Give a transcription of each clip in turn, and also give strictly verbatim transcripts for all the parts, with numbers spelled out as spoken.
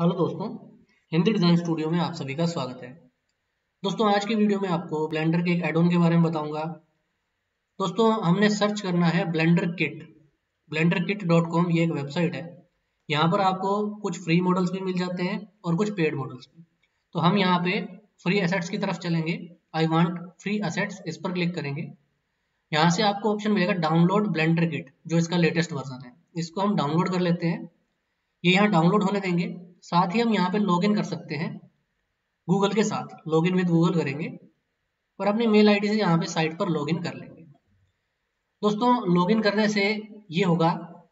Hello दोस्तों, Hindi design studio में आप सभी का स्वागत है। दोस्तों आज की वीडियो में आपको ब्लेंडर के एक एड ऑन के बारे में बताऊंगा। दोस्तों हमने सर्च करना है blender kit. Blender kit dot com ये एक वेबसाइट है। यहाँ पर आपको कुछ फ्री मॉडल्स भी मिल जाते हैं और कुछ पेड मॉडल्स भी। तो हम यहाँ पे फ्री एसेट्स की तरफ चलेंगे। आई वांट फ्री एसेट्स, इस पर क्लिक करेंगे। यहाँ से आपको ऑप्शन मिलेगा डाउनलोड ब्लेंडर किट, जो इसका लेटेस्ट वर्जन है। इसको हम डाउनलोड कर लेते हैं। ये यहाँ डाउनलोड होने देंगे। साथ ही हम यहाँ पे लॉगिन कर सकते हैं गूगल के साथ। लॉगिन विद गूगल करेंगे और अपनी मेल आईडी से यहाँ पे साइट पर लॉगिन कर लेंगे। दोस्तों लॉगिन करने से ये होगा,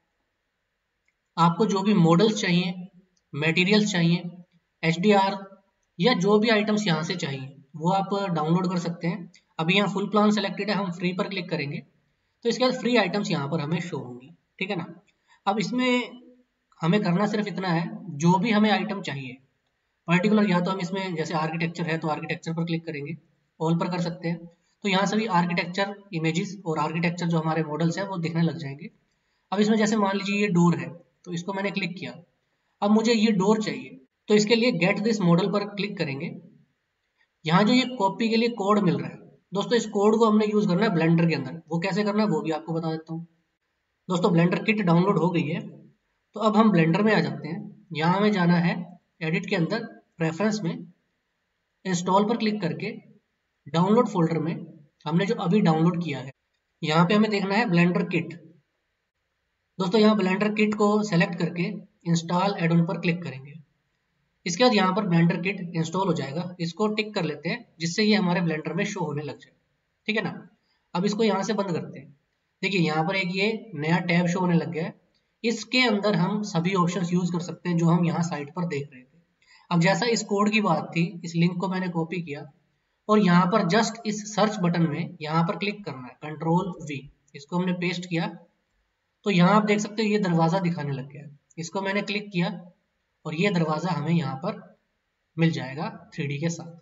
आपको जो भी मॉडल्स चाहिए, मटेरियल्स चाहिए, एचडीआर या जो भी आइटम्स यहाँ से चाहिए वो आप डाउनलोड कर सकते हैं। अभी यहाँ फुल प्लान सेलेक्टेड है, हम फ्री पर क्लिक करेंगे तो इसके बाद फ्री आइटम्स यहाँ पर हमें शो होंगी। ठीक है ना। अब इसमें हमें करना सिर्फ इतना है, जो भी हमें आइटम चाहिए पर्टिकुलर, या तो हम इसमें जैसे आर्किटेक्चर है तो आर्किटेक्चर पर क्लिक करेंगे, ऑल पर कर सकते हैं। तो यहाँ सभी आर्किटेक्चर इमेजेस और आर्किटेक्चर जो हमारे मॉडल्स हैं वो दिखने लग जाएंगे। अब इसमें जैसे मान लीजिए ये डोर है तो इसको मैंने क्लिक किया। अब मुझे ये डोर चाहिए तो इसके लिए गेट दिस मॉडल पर क्लिक करेंगे। यहाँ जो ये कॉपी के लिए कोड मिल रहा है दोस्तों, इस कोड को हमने यूज करना है ब्लेंडर के अंदर। वो कैसे करना है वो भी आपको बता देता हूँ। दोस्तों ब्लेंडर किट डाउनलोड हो गई है तो अब हम ब्लेंडर में आ जाते हैं। यहाँ हमें जाना है एडिट के अंदर, प्रेफरेंस में इंस्टॉल पर क्लिक करके डाउनलोड फोल्डर में हमने जो अभी डाउनलोड किया है यहाँ पे हमें देखना है ब्लेंडर किट। दोस्तों यहाँ ब्लेंडर किट को सेलेक्ट करके इंस्टॉल एड ऑन पर क्लिक करेंगे। इसके बाद यहाँ पर ब्लेंडर किट इंस्टॉल हो जाएगा। इसको टिक कर लेते हैं जिससे ये हमारे ब्लेंडर में शो होने लग जाए। ठीक है ना। अब इसको यहाँ से बंद करते हैं। देखिए यहाँ पर एक ये नया टैब शो होने लग गया है। इसके अंदर हम सभी ऑप्शंस यूज कर सकते हैं जो हम यहाँ साइट पर देख रहे थे। अब जैसा इस कोड की बात थी, इस लिंक को मैंने कॉपी किया और यहाँ पर जस्ट इस सर्च बटन में यहाँ पर क्लिक करना है, कंट्रोल वी। इसको हमने पेस्ट किया तो यहाँ आप देख सकते हो ये दरवाजा दिखाने लग गया है। इसको मैंने क्लिक किया और ये दरवाजा हमें यहाँ पर मिल जाएगा थ्री डी के साथ।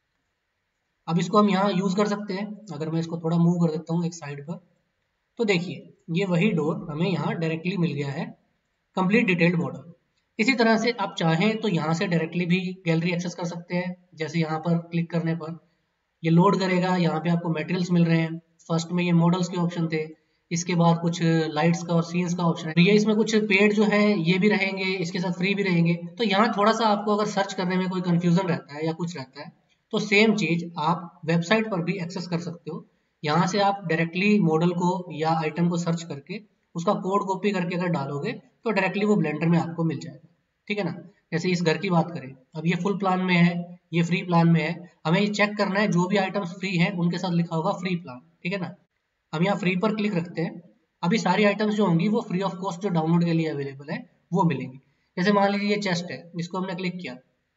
अब इसको हम यहाँ यूज कर सकते हैं। अगर मैं इसको थोड़ा मूव कर देता हूँ एक साइड पर तो देखिए ये वही डोर हमें यहाँ डायरेक्टली मिल गया है, कंप्लीट डिटेल्ड मॉडल। इसी तरह से आप चाहें तो यहाँ से डायरेक्टली भी गैलरी एक्सेस कर सकते हैं। जैसे यहाँ पर क्लिक करने पर ये लोड करेगा, यहाँ पे आपको मटेरियल्स मिल रहे हैं। फर्स्ट में ये मॉडल्स के ऑप्शन थे, इसके बाद कुछ लाइट्स का और सीन्स का ऑप्शन है। ये इसमें कुछ पेड जो है ये भी रहेंगे, इसके साथ फ्री भी रहेंगे। तो यहाँ थोड़ा सा आपको अगर सर्च करने में कोई कंफ्यूजन रहता है या कुछ रहता है तो सेम चीज आप वेबसाइट पर भी एक्सेस कर सकते हो। यहाँ से आप डायरेक्टली मॉडल को या आइटम को सर्च करके उसका कोड कॉपी करके अगर डालोगे तो डायरेक्टली वो ब्लेंडर में आपको मिल जाएगा। ठीक है ना। जैसे इस घर की बात करें, अब ये फुल प्लान में है, ये फ्री प्लान में है। हमें ये चेक करना है जो भी आइटम्स फ्री हैं उनके साथ लिखा होगा फ्री प्लान। ठीक है ना। हम यहाँ फ्री पर क्लिक रखते हैं। अभी सारी आइटम्स जो होंगी वो फ्री ऑफ कॉस्ट जो डाउनलोड के लिए अवेलेबल है वो मिलेंगी। जैसे मान लीजिए ये चेस्ट है, इसको हमने क्लिक किया,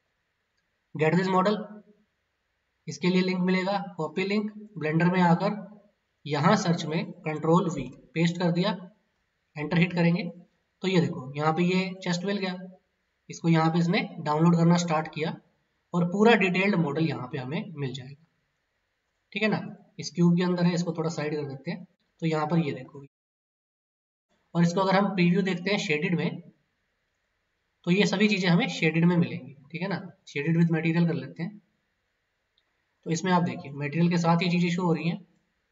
गेट दिस मॉडल, इसके लिए लिंक मिलेगा, कॉपी लिंक, ब्लेंडर में आकर यहाँ सर्च में कंट्रोल वी पेस्ट कर दिया, एंटर हिट करेंगे तो ये देखो यहाँ पे ये चेस्ट मिल गया। इसको यहाँ पे इसने डाउनलोड करना स्टार्ट किया और पूरा डिटेल्ड मॉडल यहाँ पे हमें मिल जाएगा। ठीक है ना। इस क्यूब के अंदर है, इसको थोड़ा साइड कर देते हैं तो यहाँ पर ये देखो। और इसको अगर हम प्रीव्यू देखते हैं शेडेड में तो ये सभी चीजें हमें शेडेड में मिलेंगी। ठीक है ना। शेडेड विद मटेरियल कर लेते हैं तो इसमें आप देखिए मटेरियल के साथ ये चीजें शो हो रही हैं।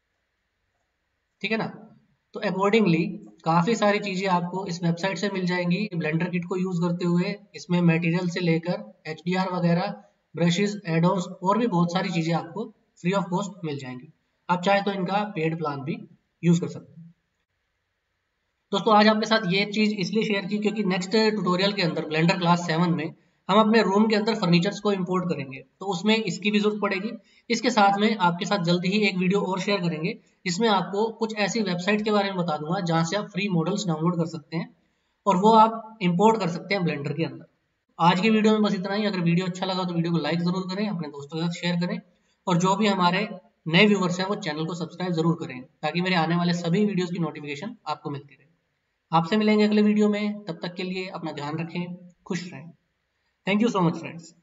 ठीक है ना। तो अकॉर्डिंगली काफी सारी चीजें आपको इस वेबसाइट से मिल जाएंगी ब्लेंडर किट को यूज करते हुए। इसमें मटेरियल से लेकर एचडीआर वगैरह, ब्रशेस, एड ऑन्स और भी बहुत सारी चीजें आपको फ्री ऑफ कॉस्ट मिल जाएंगी। आप चाहे तो इनका पेड प्लान भी यूज कर सकते हैं। दोस्तों आज आपके साथ ये चीज इसलिए शेयर की क्योंकि नेक्स्ट ट्यूटोरियल के अंदर ब्लेंडर क्लास सेवन में हम अपने रूम के अंदर फर्नीचर्स को इंपोर्ट करेंगे तो उसमें इसकी भी जरूरत पड़ेगी। इसके साथ में आपके साथ जल्दी ही एक वीडियो और शेयर करेंगे जिसमें आपको कुछ ऐसी वेबसाइट के बारे में बता दूंगा जहां से आप फ्री मॉडल्स डाउनलोड कर सकते हैं और वो आप इंपोर्ट कर सकते हैं ब्लेंडर के अंदर। आज की वीडियो में बस इतना ही। अगर वीडियो अच्छा लगा तो वीडियो को लाइक जरूर करें, अपने दोस्तों के साथ शेयर करें और जो भी हमारे नए व्यूवर्स हैं वो चैनल को सब्सक्राइब जरूर करें ताकि मेरे आने वाले सभी वीडियोस की नोटिफिकेशन आपको मिलती रहे। आपसे मिलेंगे अगले वीडियो में, तब तक के लिए अपना ध्यान रखें, खुश रहें। Thank you so much friends.